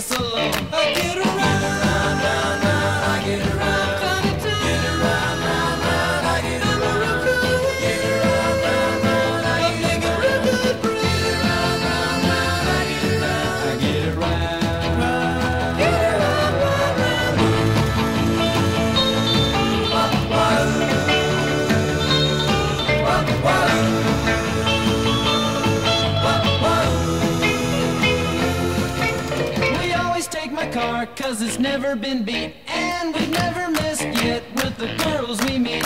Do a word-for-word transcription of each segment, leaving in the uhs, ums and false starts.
us alone. I get around, round, round, round, I get around. Get around, round, round, I get around. Get around, round, round, I get around. Get around, round, round, I get around. I get around. Get around, round, round. Wah, wah, wah. Car, cause it's never been beat, and we've never missed yet with the girls we meet.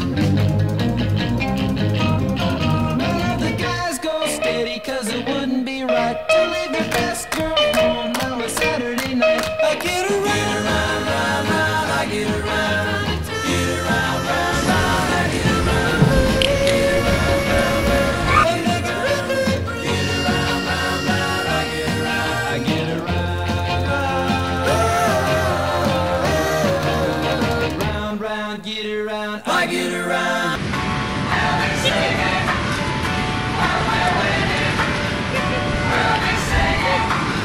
None of the guys go steady, cause it wouldn't be right to leave your best girl home on a Saturday night. I get around, get around, round, round, I get around. Get around, round, round, I get around. Get around, round, round, I get around. Get around, round, round, I get around. I get around. Get around, I get around. I'll be singing while we're waiting. I'll be singing.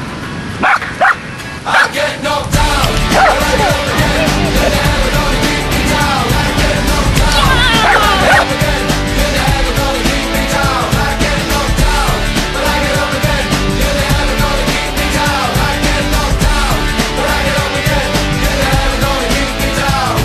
I get knocked out, but I get up again. You're never gonna keep me down. I get knocked out, but I get up again. You're never gonna keep me down. I get knocked out, but I get up again. You're never gonna keep me down. I get knocked out, but I get up again. You're never gonna keep me down.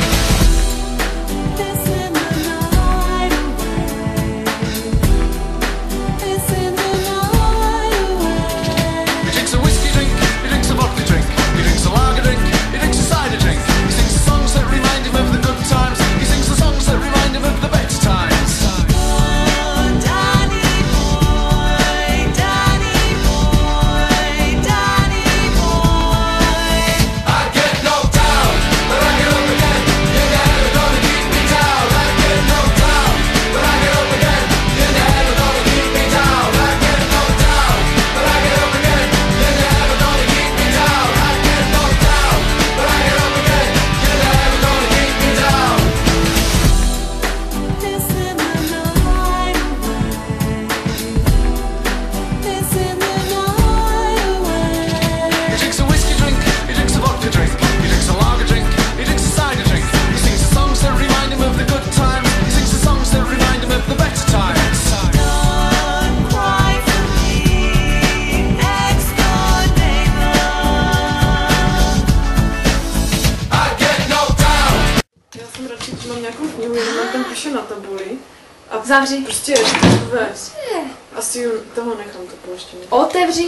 Na tabuli a zavři. Prostě vez. Asi toho nechám to pouštění. Otevři.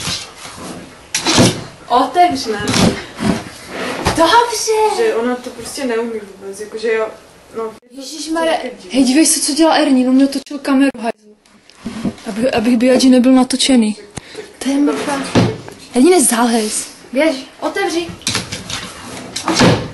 Otevři. Ne. Dobře. Že ona to prostě neumí vůbec, jakože jo, no. Ježišmarja. Hej, dívej se, co dělá Ernie, no mě točil kameru, hajzlu. Aby, abych Biagi nebyl natočený. To je mrtvá. Ernie, nezálhejs. Běž, otevři.